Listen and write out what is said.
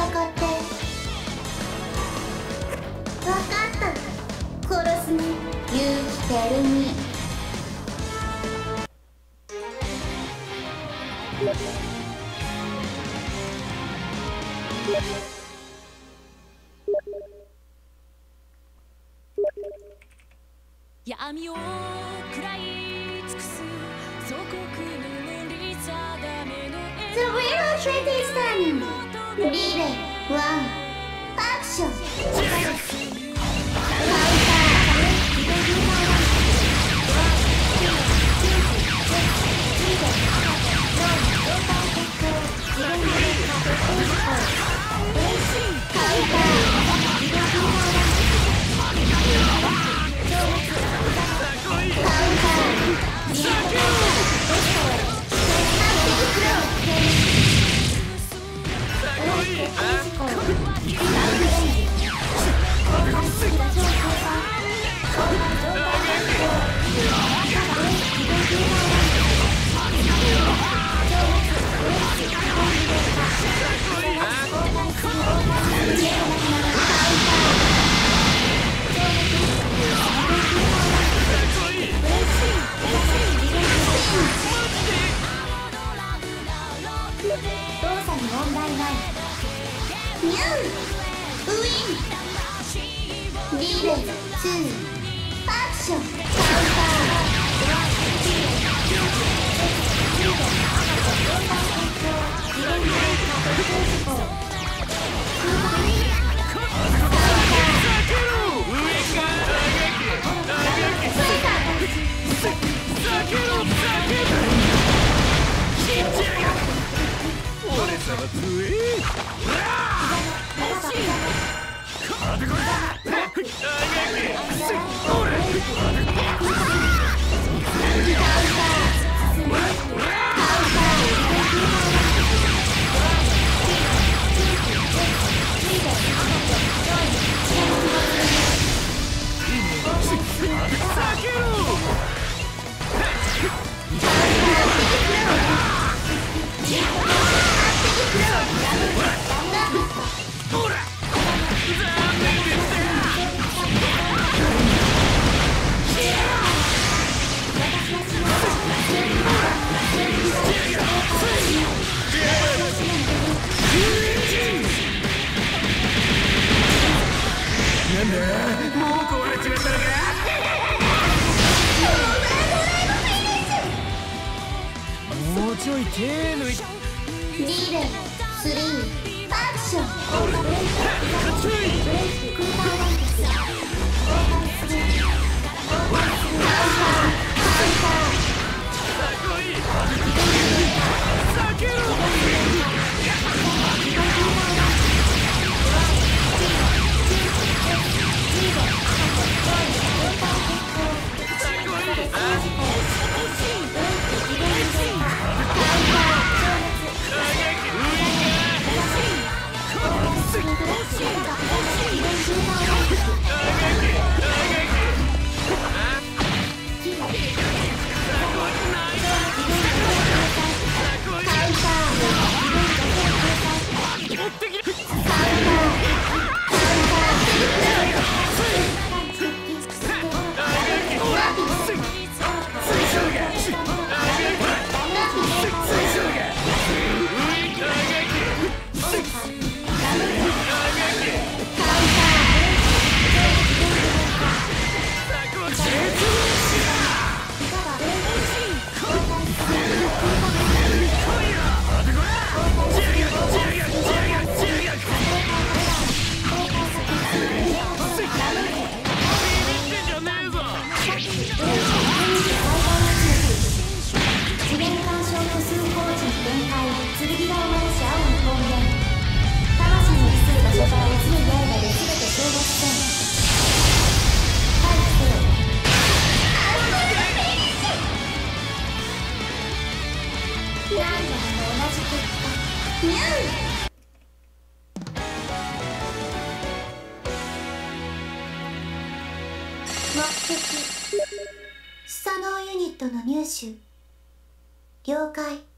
って分かった殺すね勇気てるみ闇を食らい尽くす祖国の無理定めの The real threat is coming! リレー1アクションカウンタ動作に問題ないニューウィンリレー2アクションカウンタもうちょい手抜いリレー3アクション目的スサノーユニットの入手了解。